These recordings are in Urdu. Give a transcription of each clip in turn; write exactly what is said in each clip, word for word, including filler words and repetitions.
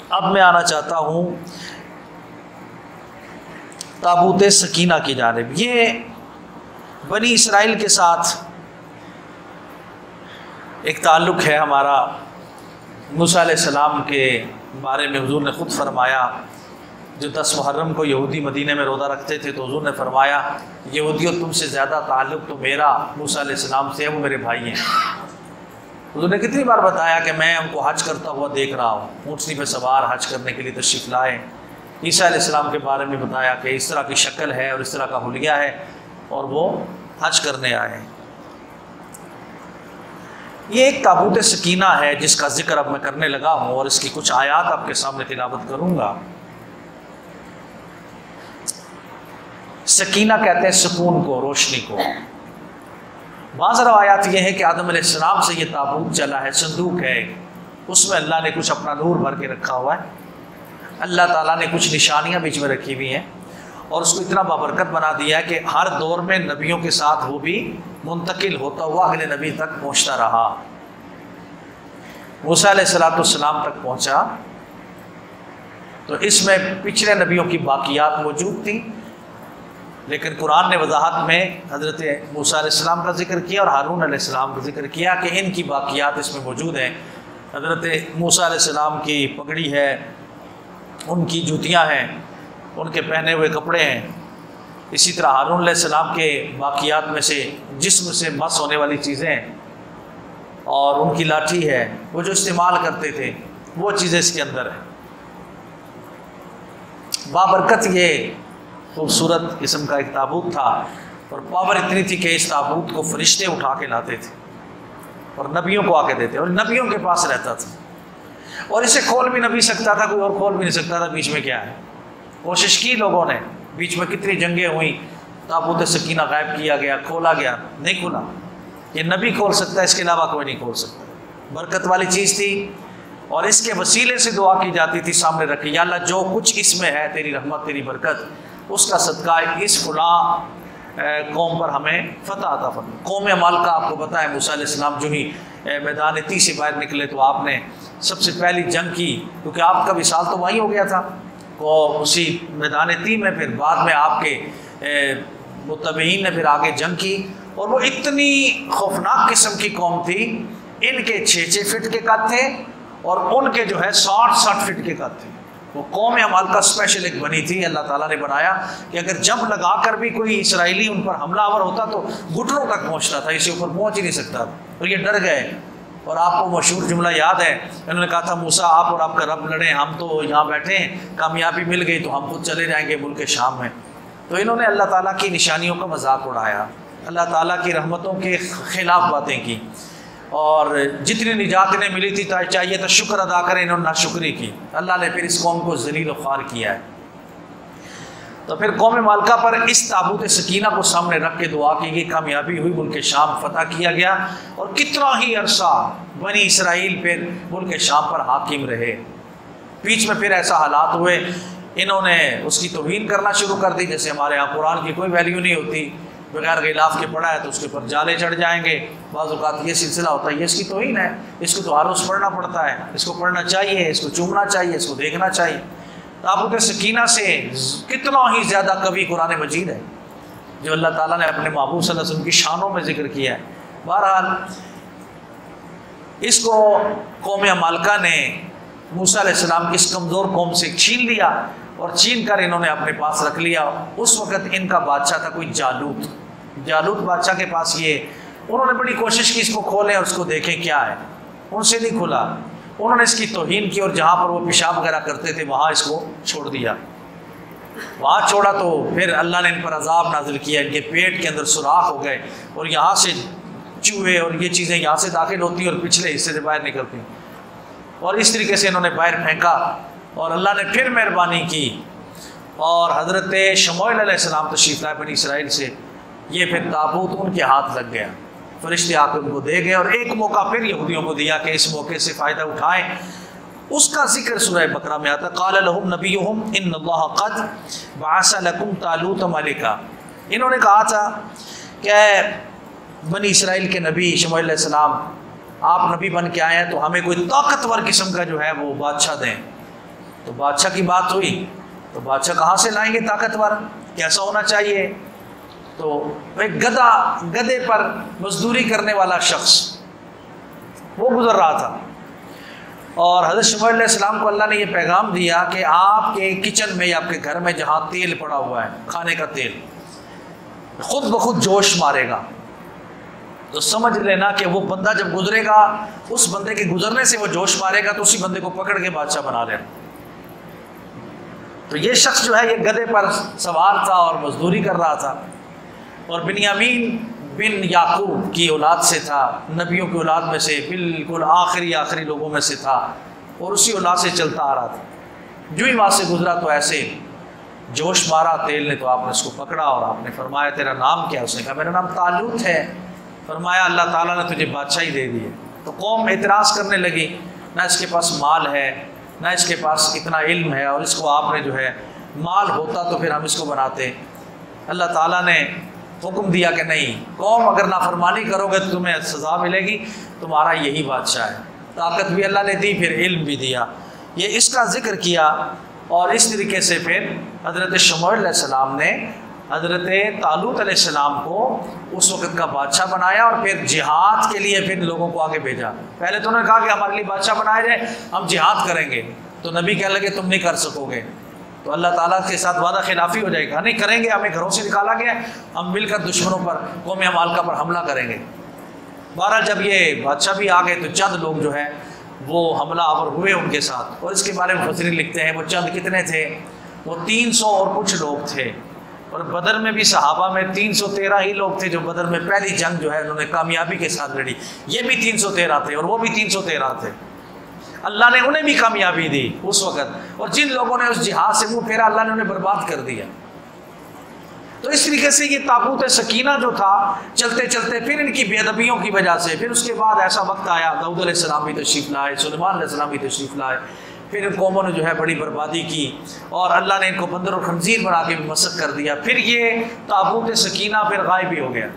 اب میں آنا چاہتا ہوں تابوت سکینہ کی جانب۔ یہ بنی اسرائیل کے ساتھ ایک تعلق ہے ہمارا۔ موسیٰ علیہ السلام کے بارے میں حضور نے خود فرمایا، جو دس محرم کو یہودی مدینے میں روزہ رکھتے تھے تو حضور نے فرمایا یہودیوں تم سے زیادہ تعلق تو میرا موسیٰ علیہ السلام سے ہے، وہ میرے بھائی ہیں۔ حضور نے کتنی بار بتایا کہ میں ان کو حج کرتا ہوا دیکھ رہا ہوں، اونٹنی پہ سوار حج کرنے کے لیے تشریف لائے۔ عیسیٰ علیہ السلام کے بارے میں بتایا کہ اس طرح کی شکل ہے اور اس طرح کا حلیہ ہے اور وہ حج کرنے آئے ہیں۔ یہ ایک تابوت سکینہ ہے جس کا ذکر اب میں کرنے لگا ہوں اور اس کی کچھ آیات آپ کے سامنے تلاوت کروں گا۔ سکینہ کہتے ہیں سکون کو، روشنی کو۔ بعض روایات یہ ہے کہ آدم علیہ السلام سے یہ تابوت چلا ہے، صندوق ہے، اس میں اللہ نے کچھ اپنا نور بھر کے رکھا ہوا ہے۔ اللہ تعالیٰ نے کچھ نشانیاں بیچ میں رکھی ہوئی ہیں اور اس کو اتنا بابرکت بنا دیا ہے کہ ہر دور میں نبیوں کے ساتھ وہ بھی منتقل ہوتا ہوا اگلے نبی تک پہنچتا رہا۔ موسیٰ علیہ الصلوۃ والسلام تک پہنچا تو اس میں پچھلے نبیوں کی باقیات موجود تھیں، لیکن قرآن نے وضاحت میں حضرت موسیٰ علیہ السلام کا ذکر کیا اور ہارون علیہ السلام کا ذکر کیا کہ ان کی باقیات اس میں موجود ہیں۔ حضرت موسیٰ علیہ السلام کی پگڑی ہے، ان کی جوتیاں ہیں، ان کے پہنے ہوئے کپڑے ہیں۔ اسی طرح ہارون علیہ السلام کے باقیات میں سے جسم سے مس ہونے والی چیزیں ہیں اور ان کی لاٹھی ہے، وہ جو استعمال کرتے تھے وہ چیزیں اس کے اندر ہیں۔ بابرکت یہ خوبصورت قسم کا ایک تابوت تھا اور پاور اتنی تھی کہ اس تابوت کو فرشتے اٹھا کے لاتے تھے اور نبیوں کو آ کے دیتے اور نبیوں کے پاس رہتا تھا اور اسے کھول بھی نہ بھی سکتا تھا کوئی اور، کھول بھی نہیں سکتا تھا بیچ میں کیا ہے۔ کوشش کی لوگوں نے، بیچ میں کتنی جنگیں ہوئیں، تابوت سکینہ غائب کیا گیا، کھولا گیا، نہیں کھلا۔ یہ نبی کھول سکتا ہے، اس کے علاوہ کوئی نہیں کھول سکتا۔ برکت والی چیز تھی اور اس کے وسیلے سے دعا کی جاتی تھی سامنے رکھی، یا اللہ جو کچھ اس میں ہے تیری رحمت تیری برکت، اس کا صدقہ اس فلاں قوم پر ہمیں فتح عطا فرما۔ قوم مالکہ آپ کو پتہ ہے، موسیٰ علیہ السلام جو ہی میدان تی سے باہر نکلے تو آپ نے سب سے پہلی جنگ کی، کیونکہ آپ کا وصال تو وہیں ہو گیا تھا، وہ اسی میدان تی میں، پھر بعد میں آپ کے متبعین نے پھر آگے جنگ کی اور وہ اتنی خوفناک قسم کی قوم تھی، ان کے چھ چھ فٹ کے قد تھے اور ان کے جو ہے ساٹھ ساٹھ فٹ کے قد تھے۔ وہ قوم مالکہ اسپیشل ایک بنی تھی، اللہ تعالیٰ نے بنایا کہ اگر جمپ لگا کر بھی کوئی اسرائیلی ان پر حملہ آور ہوتا تو گھٹنوں تک پہنچتا تھا، اسے اوپر پہنچ ہی نہیں سکتا تھا اور یہ ڈر گئے۔ اور آپ کو مشہور جملہ یاد ہے، انہوں نے کہا تھا موسیٰ آپ اور آپ کا رب لڑیں، ہم تو یہاں بیٹھے ہیں، کامیابی مل گئی تو ہم خود چلے جائیں گے ملک شام میں۔ تو انہوں نے اللہ تعالیٰ کی نشانیوں کا مذاق اڑایا، اللہ تعالیٰ کی رحمتوں کے خلاف باتیں کی اور جتنی نجات انہیں ملی تھی چاہیے تو شکر ادا کریں، انہوں نے ناشکری کی، اللہ نے پھر اس قوم کو ذلیل و خوار کیا ہے۔ تو پھر قوم مالکہ پر اس تابوت سکینہ کو سامنے رکھ کے دعا کی گئی، کامیابی ہوئی، ملک شام فتح کیا گیا اور کتنا ہی عرصہ بنی اسرائیل پھر ملک شام پر حاکم رہے۔ بیچ میں پھر ایسا حالات ہوئے، انہوں نے اس کی توہین کرنا شروع کر دی، جیسے ہمارے یہاں قرآن کی کوئی ویلیو نہیں ہوتی، بغیر غلاف کے پڑھا ہے تو اس کے اوپر جالے چڑھ جائیں گے، بعض اوقات یہ سلسلہ ہوتا ہے، یہ اس کی توہین ہے، اس کو تو ہر روز پڑھنا پڑتا ہے، اس کو پڑھنا چاہیے، اس کو چومنا چاہیے، اس کو دیکھنا چاہیے۔ تابوت سکینہ سے کتنا ہی زیادہ قوی قرآن مجید ہے جو اللہ تعالیٰ نے اپنے محبوب صلی اللہ علیہ وسلم کی شانوں میں ذکر کیا ہے۔ بہرحال اس کو قوم مالکہ نے موسیٰ علیہ السلام کی اس کمزور قوم سے چھین لیا اور چھین کر انہوں نے اپنے پاس رکھ لیا۔ اس وقت ان کا بادشاہ تھا کوئی جالوت، جالوت بادشاہ کے پاس یہ، انہوں نے بڑی کوشش کی اس کو کھولیں اور اس کو دیکھیں کیا ہے، ان سے نہیں کھلا، انہوں نے اس کی توہین کی اور جہاں پر وہ پیشاب وغیرہ کرتے تھے وہاں اس کو چھوڑ دیا۔ وہاں چھوڑا تو پھر اللہ نے ان پر عذاب نازل کیا، ان کے پیٹ کے اندر سوراخ ہو گئے اور یہاں سے چوہے اور یہ چیزیں یہاں سے داخل ہوتی اور پچھلے حصے سے باہر نکلتی اور اس طریقے سے انہوں نے باہر پھینکا اور اللہ نے پھر مہربانی کی اور حضرت شموئیل علیہ السلام تشریف لائے بنی اسرائیل سے، یہ پھر تابوت ان کے ہاتھ لگ گیا، فرشتے آ کے ان کو دے گئے اور ایک موقع پھر یہودیوں کو دیا کہ اس موقع سے فائدہ اٹھائیں۔ اس کا ذکر سورہ بقرہ میں آتا ہے، قال لهم نبیہم ان اللہ قد بعث لکم طالوت ملکا۔ انہوں نے کہا تھا کہ بنی اسرائیل کے نبی شموئیل علیہ السلام آپ نبی بن کے آئے ہیں تو ہمیں کوئی طاقتور قسم کا جو ہے وہ بادشاہ دیں۔ تو بادشاہ کی بات ہوئی تو بادشاہ کہاں سے لائیں گے طاقتور، کیسا ہونا چاہیے؟ تو ایک گدھا گدھے پر مزدوری کرنے والا شخص وہ گزر رہا تھا، اور حضرت شمعون علیہ السلام کو اللہ نے یہ پیغام دیا کہ آپ کے کچن میں یا آپ کے گھر میں جہاں تیل پڑا ہوا ہے، کھانے کا تیل، خود بخود جوش مارے گا، تو سمجھ لینا کہ وہ بندہ جب گزرے گا، اس بندے کے گزرنے سے وہ جوش مارے گا تو اسی بندے کو پکڑ کے بادشاہ بنا لینا۔ تو یہ شخص جو ہے یہ گدھے پر سوار تھا اور مزدوری کر رہا تھا، اور بنیامین بن یعقوب کی اولاد سے تھا، نبیوں کی اولاد میں سے بالکل آخری آخری لوگوں میں سے تھا، اور اسی اولاد سے چلتا آ رہا تھا۔ جو ہی وہاں سے گزرا تو ایسے جوش مارا تیل نے، تو آپ نے اس کو پکڑا اور آپ نے فرمایا تیرا نام کیا؟ اس نے کہا میرا نام طالوت ہے۔ فرمایا اللہ تعالیٰ نے تجھے بادشاہی دے دی ہے۔ تو قوم اعتراض کرنے لگی، نہ اس کے پاس مال ہے، نہ اس کے پاس اتنا علم ہے، اور اس کو آپ نے جو ہے مال ہوتا تو پھر ہم اس کو بناتے۔ اللہ تعالیٰ نے حکم دیا کہ نہیں، قوم اگر نافرمانی کرو گے تو تمہیں سزا ملے گی، تمہارا یہی بادشاہ ہے۔ طاقت بھی اللہ نے دی، پھر علم بھی دیا۔ یہ اس کا ذکر کیا، اور اس طریقے سے پھر حضرت شمعون علیہ السلام نے حضرت طالوت علیہ السلام کو اس وقت کا بادشاہ بنایا، اور پھر جہاد کے لیے پھر لوگوں کو آگے بھیجا۔ پہلے تو انہوں نے کہا کہ ہمارے لیے بادشاہ بنایا جائے، ہم جہاد کریں گے، تو نبی کہنے لگے تم نہیں کر سکو گے، تو اللہ تعالیٰ کے ساتھ وعدہ خلافی ہو جائے گا، نہیں کریں گے، ہمیں گھروں سے نکالا گیا، ہم مل کر دشمنوں پر، قوم عمالقہ پر حملہ کریں گے۔ بہرحال جب یہ بادشاہ بھی آ گئے تو چند لوگ جو ہے وہ حملہ آور ہوئے ان کے ساتھ، اور اس کے بارے میں مفسرین لکھتے ہیں وہ چند کتنے تھے؟ وہ تین سو اور کچھ لوگ تھے، اور بدر میں بھی صحابہ میں تین سو تیرہ ہی لوگ تھے جو بدر میں پہلی جنگ جو ہے انہوں نے کامیابی کے ساتھ لڑی، یہ بھی تین سو تیرہ تھے اور وہ بھی تین سو تیرہ تھے، اللہ نے انہیں بھی کامیابی دی اس وقت، اور جن لوگوں نے اس جہاد سے منہ پھیرا اللہ نے انہیں برباد کر دیا۔ تو اس طریقے سے یہ تابوت سکینہ جو تھا چلتے چلتے پھر ان کی بے ادبیوں کی وجہ سے، پھر اس کے بعد ایسا وقت آیا داؤد علیہ السلام بھی تشریف لائے، سلیمان علیہ السلام بھی تشریف لائے، پھر ان قوموں نے جو ہے بڑی بربادی کی، اور اللہ نے ان کو بندر اور خنزیر بنا کے بھی مسخ کر دیا۔ پھر یہ تابوت سکینہ پھر غائب ہی ہو گیا،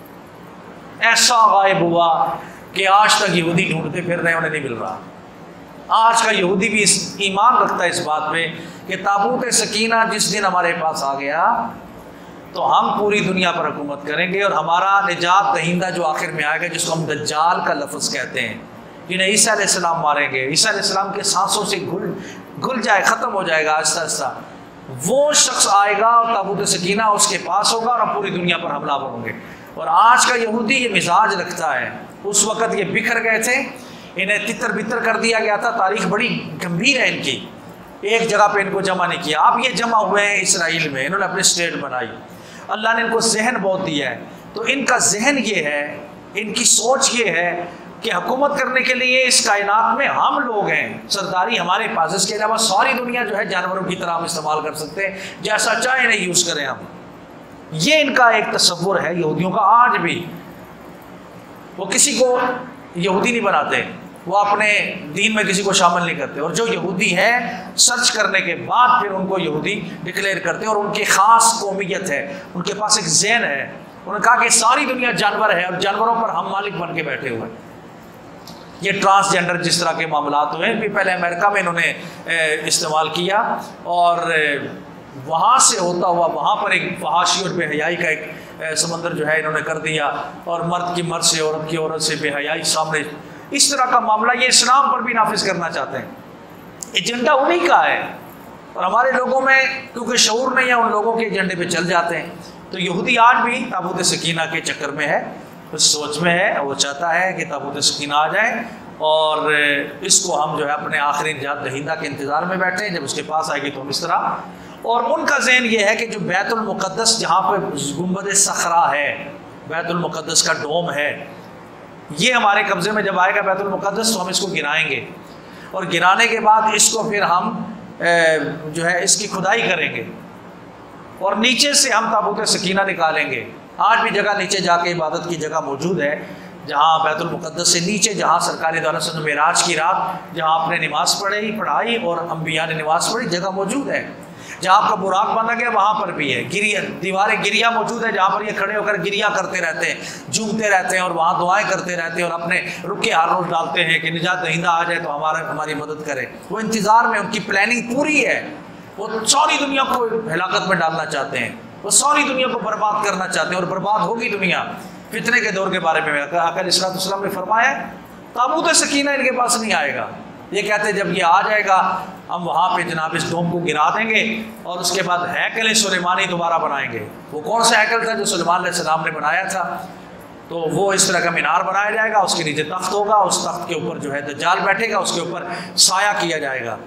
ایسا غائب ہوا کہ آج تک یہودی ڈھونڈتے پھر رہے، انہیں نہیں مل رہا۔ آج کا یہودی بھی اس ایمان رکھتا ہے اس بات پہ کہ تابوت سکینہ جس دن ہمارے پاس آ گیا تو ہم پوری دنیا پر حکومت کریں گے، اور ہمارا نجات دہندہ جو آخر میں آئے گا جس کو ہم دجال کا لفظ کہتے ہیں، جنہیں عیسیٰ علیہ السلام ماریں گے، عیسیٰ علیہ السلام کے سانسوں سے گھل گھل جائے، ختم ہو جائے گا آہستہ آہستہ، وہ شخص آئے گا اور تابوت سکینہ اس کے پاس ہوگا اور ہم پوری دنیا پر حملہ ہوں گے۔ اور آج کا یہودی یہ مزاج رکھتا ہے، اس وقت یہ بکھر گئے تھے، انہیں تتر بتر کر دیا گیا تھا، تاریخ بڑی گمبھیر ہے ان کی، ایک جگہ پہ ان کو جمع نہیں کیا، اب یہ جمع ہوئے ہیں اسرائیل میں، انہوں نے اپنی اسٹیٹ بنائی، اللہ نے ان کو ذہن بہت دیا ہے، تو ان کا ذہن یہ ہے، ان کی سوچ یہ ہے کہ حکومت کرنے کے لیے اس کائنات میں ہم لوگ ہیں، سرداری ہمارے پاس، اس کے علاوہ ساری دنیا جو ہے جانوروں کی طرح ہم استعمال کر سکتے ہیں، جیسا چاہے نہیں یوز کریں ہم۔ یہ ان کا ایک تصور ہے یہودیوں کا آج بھی، وہ کسی کو یہودی نہیں بناتے، وہ اپنے دین میں کسی کو شامل نہیں کرتے، اور جو یہودی ہے سرچ کرنے کے بعد پھر ان کو یہودی ڈکلیئر کرتے ہیں، اور ان کی خاص قومیت ہے، ان کے پاس ایک ذہن ہے، انہوں نے کہا کہ ساری دنیا جانور ہے اور جانوروں پر ہم مالک بن کے بیٹھے ہوئے۔ یہ ٹرانسجینڈر جس طرح کے معاملات ہوئے بھی پہلے امریکہ میں انہوں نے استعمال کیا، اور وہاں سے ہوتا ہوا وہاں پر ایک فحاشی اور بے حیائی کا ایک سمندر جو ہے انہوں نے کر دیا، اور مرد کی مرد سے عورت کی عورت سے بے حیائی سامنے، اس طرح کا معاملہ یہ اسلام پر بھی نافذ کرنا چاہتے ہیں، ایجنڈا انہی کا ہے، اور ہمارے لوگوں میں کیونکہ شعور نہیں ہے ان لوگوں کے ایجنڈے پہ چل جاتے ہیں۔ تو یہودی آج بھی تابوت سکینہ کے چکر میں ہے، اس سوچ میں ہے، وہ چاہتا ہے کہ تابوت سکینہ آ جائے اور اس کو ہم جو ہے اپنے آخری نجات دہندہ کے انتظار میں بیٹھے ہیں، جب اس کے پاس آئے گی تو ہم اس طرح۔ اور ان کا ذہن یہ ہے کہ جو بیت المقدس جہاں پہ گنبد صخرہ ہے، بیت المقدس کا ڈوم ہے، یہ ہمارے قبضے میں جب آئے گا بیت المقدس تو ہم اس کو گرائیں گے، اور گرانے کے بعد اس کو پھر ہم جو ہے اس کی کھدائی کریں گے، اور نیچے سے ہم تابوت سکینہ نکالیں گے۔ آج بھی جگہ نیچے جا کے عبادت کی جگہ موجود ہے، جہاں بیت المقدس سے نیچے جہاں سرکار دو علیہ وسلم معراج کی رات جہاں آپ نے نماز پڑھی پڑھائی اور انبیاء نے نماز پڑھی، جگہ موجود ہے، جہاں آپ کا براق باندھا گیا وہاں پر بھی ہے گریا، دیواریں گریا موجود ہے جہاں پر یہ کھڑے ہو کر گریا کرتے رہتے ہیں، جھومتے رہتے ہیں اور وہاں دعائیں کرتے رہتے ہیں اور اپنے رکے ہار روز ڈالتے ہیں کہ نجات دہندہ آ جائے تو ہمارا ہماری مدد کرے۔ وہ انتظار میں، ان کی پلاننگ پوری ہے، وہ ساری دنیا کو ہلاکت میں ڈالنا چاہتے ہیں، وہ ساری دنیا کو برباد کرنا چاہتے ہیں اور برباد ہوگی دنیا۔ فتنے کے دور کے بارے میں آقا علیہ السلام نے فرمایا تابوت سکینہ ان کے پاس نہیں آئے گا، یہ کہتے ہیں جب یہ آ جائے گا ہم وہاں پہ جناب اس ڈوم کو گرا دیں گے اور اس کے بعد ہیکل سلیمانی دوبارہ بنائیں گے۔ وہ کون سا ہیکل تھا جو سلیمان علیہ السلام نے بنایا تھا؟ تو وہ اس طرح کا مینار بنایا جائے گا، اس کے نیچے تخت ہوگا، اس تخت کے اوپر جو ہے دجال بیٹھے گا، اس کے اوپر سایہ کیا جائے گا،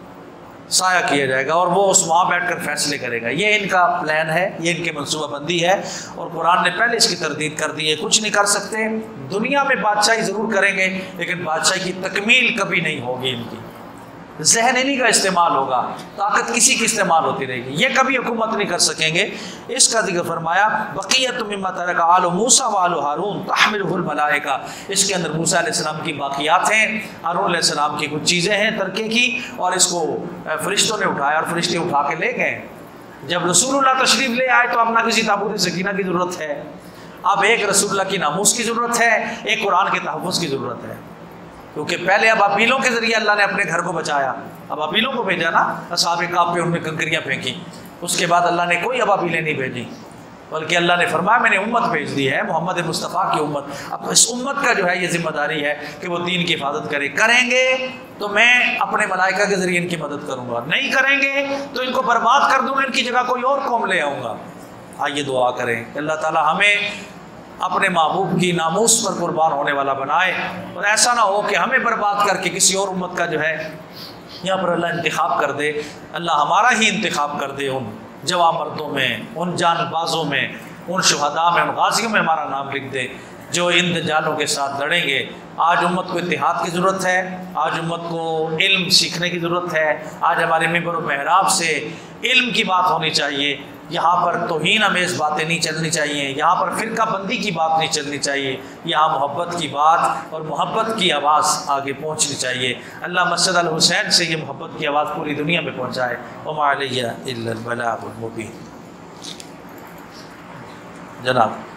سایہ کیا جائے گا اور وہ اس وہاں بیٹھ کر فیصلے کرے گا۔ یہ ان کا پلان ہے، یہ ان کے منصوبہ بندی ہے اور قرآن نے پہلے اس کی تردید کر دی ہے۔ کچھ نہیں کر سکتے، دنیا میں بادشاہی ضرور کریں گے لیکن بادشاہی کی تکمیل کبھی نہیں ہوگی، ان کی ذہن انہی کا استعمال ہوگا، طاقت کسی کی استعمال ہوتی رہے گی، یہ کبھی حکومت نہیں کر سکیں گے۔ اس کا ذکر فرمایا بقیت مما ترک آل موسیٰ و آل ہارون تحملہ الملائکہ، اس کے اندر موسیٰ علیہ السلام کی باقیات ہیں، ہارون علیہ السلام کی کچھ چیزیں ہیں ترکے کی، اور اس کو فرشتوں نے اٹھایا اور فرشتے اٹھا کے لے گئے۔ جب رسول اللہ تشریف لے آئے تو اب نہ کسی تابوت سکینہ کی ضرورت ہے، اب ایک رسول اللہ کی ناموس کی ضرورت ہے، ایک قرآن کے تحفظ کی ضرورت ہے، کیونکہ پہلے ابابیلوں کے ذریعے اللہ نے اپنے گھر کو بچایا، ابابیلوں کو بھیجا نا، اصحاب کہف پہ ان میں کنکریاں پھینکی، اس کے بعد اللہ نے کوئی ابابیلیں نہیں بھیجی، بلکہ اللہ نے فرمایا میں نے امت بھیج دی ہے، محمد مصطفیٰ کی امت۔ اب اس امت کا جو ہے یہ ذمہ داری ہے کہ وہ دین کی حفاظت کرے، کریں گے تو میں اپنے ملائکہ کے ذریعے ان کی مدد کروں گا، نہیں کریں گے تو ان کو برباد کر دوں گا، ان کی جگہ کوئی اور قوم لے آؤں گا۔ آئیے دعا کریں کہ اللہ تعالیٰ ہمیں اپنے محبوب کی ناموس پر قربان ہونے والا بنائے، اور ایسا نہ ہو کہ ہمیں برباد کر کے کسی اور امت کا جو ہے یہاں پر اللہ انتخاب کر دے۔ اللہ ہمارا ہی انتخاب کر دے، ان جوان مردوں میں، ان جان بازوں میں، ان شہداء میں، ان غازیوں میں ہمارا نام لکھ دے جو ان دجالوں کے ساتھ لڑیں گے۔ آج امت کو اتحاد کی ضرورت ہے، آج امت کو علم سیکھنے کی ضرورت ہے، آج ہمارے ممبر و محراب سے علم کی بات ہونی چاہیے، یہاں پر توہین امیز باتیں نہیں چلنی چاہیے، یہاں پر فرقہ بندی کی بات نہیں چلنی چاہیے، یہاں محبت کی بات اور محبت کی آواز آگے پہنچنی چاہیے۔ اللہ مسجد الحسین سے یہ محبت کی آواز پوری دنیا میں پہنچائے۔ وما علیہ الا البلاغ المبین۔ جناب